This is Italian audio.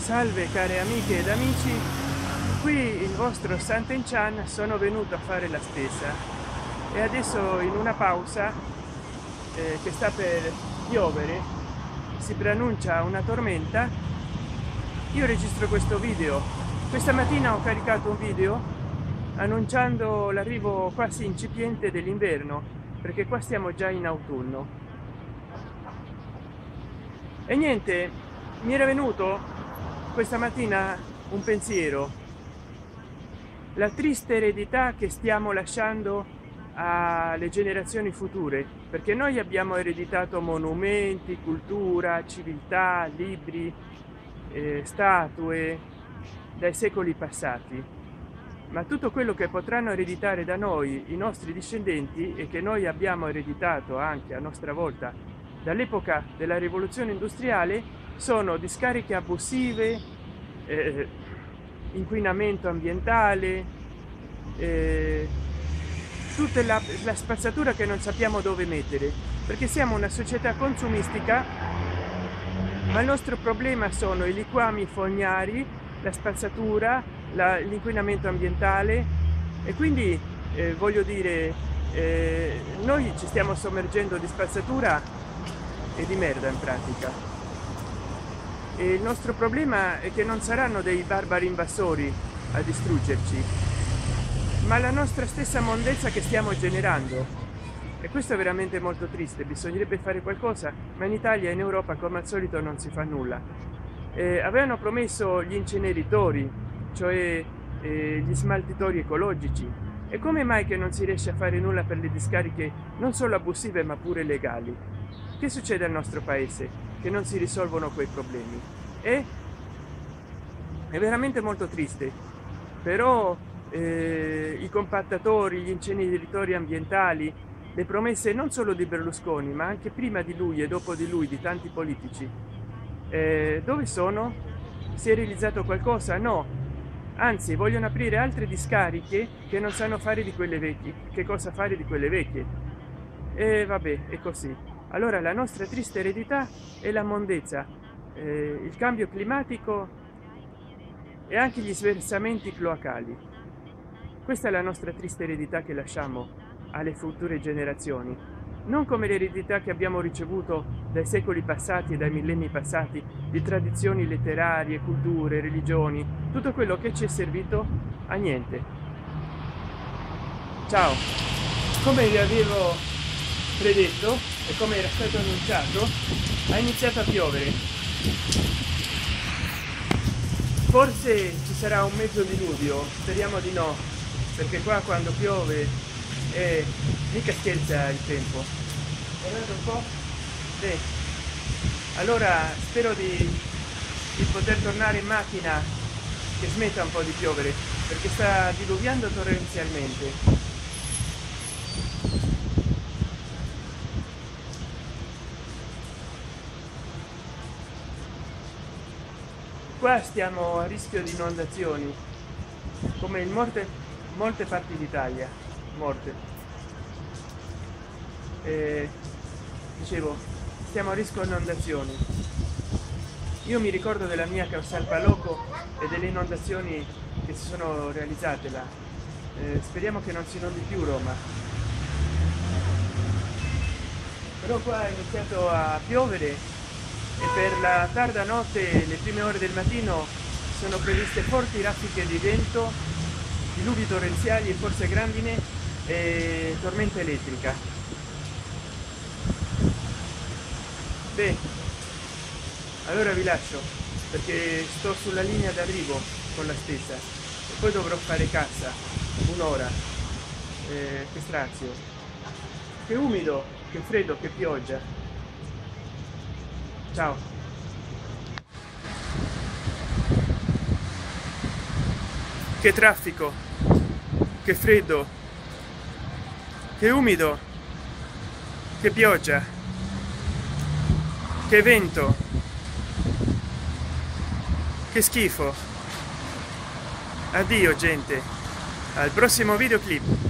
Salve care amiche ed amici, qui il vostro Santen Chan. Sono venuto a fare la spesa e adesso in una pausa che sta per piovere, si preannuncia una tormenta, io registro questo video. Questa mattina ho caricato un video annunciando l'arrivo quasi incipiente dell'inverno, perché qua stiamo già in autunno. E niente, mi era venuto questa mattina un pensiero: la triste eredità che stiamo lasciando alle generazioni future, perché noi abbiamo ereditato monumenti, cultura, civiltà, libri, statue dai secoli passati, ma tutto quello che potranno ereditare da noi i nostri discendenti e che noi abbiamo ereditato anche a nostra volta dall'epoca della rivoluzione industriale sono discariche abusive, inquinamento ambientale, tutta la spazzatura che non sappiamo dove mettere, perché siamo una società consumistica, ma il nostro problema sono i liquami fognari, la spazzatura, l'inquinamento ambientale. E quindi voglio dire, noi ci stiamo sommergendo di spazzatura e di merda in pratica. E il nostro problema è che non saranno dei barbari invasori a distruggerci, ma la nostra stessa mondezza che stiamo generando. E questo è veramente molto triste. Bisognerebbe fare qualcosa, ma in Italia e in Europa come al solito non si fa nulla. Avevano promesso gli inceneritori, cioè gli smaltitori ecologici, e come mai che non si riesce a fare nulla per le discariche non solo abusive ma pure legali? Che succede al nostro paese? Che non si risolvono quei problemi, e è veramente molto triste. Però i compattatori, gli inceneritori ambientali, le promesse non solo di Berlusconi ma anche prima di lui e dopo di lui di tanti politici, dove sono? Si è realizzato qualcosa? No, anzi vogliono aprire altre discariche che non sanno fare di quelle vecchie, che cosa fare di quelle vecchie. E vabbè, è così. Allora la nostra triste eredità è la mondezza, il cambio climatico e anche gli sversamenti cloacali. Questa è la nostra triste eredità che lasciamo alle future generazioni, non come l'eredità che abbiamo ricevuto dai secoli passati e dai millenni passati di tradizioni letterarie, culture, religioni, tutto quello che ci è servito a niente. Ciao, come vi avevo predetto e come era stato annunciato, ha iniziato a piovere. Forse ci sarà un mezzo diluvio, speriamo di no, perché qua quando piove mica scherza il tempo. Guardate un po'. Beh, allora spero di poter tornare in macchina, che smetta un po' di piovere, perché sta diluviando torrenzialmente. Qua stiamo a rischio di inondazioni, come in molte parti d'Italia, dicevo, stiamo a rischio di inondazioni. Io mi ricordo della mia Causal Paloco e delle inondazioni che si sono realizzate là. Speriamo che non si inondi più Roma. Però qua è iniziato a piovere e per la tarda notte, le prime ore del mattino, sono previste forti raffiche di vento, diluvi torrenziali e forse grandine e tormenta elettrica. Beh, allora vi lascio, perché sto sulla linea d'arrivo con la stessa e poi dovrò fare cassa un'ora. Che strazio, che umido, che freddo, che pioggia. Ciao. Che traffico, che freddo, che umido, che pioggia, che vento, che schifo. Addio gente, al prossimo videoclip.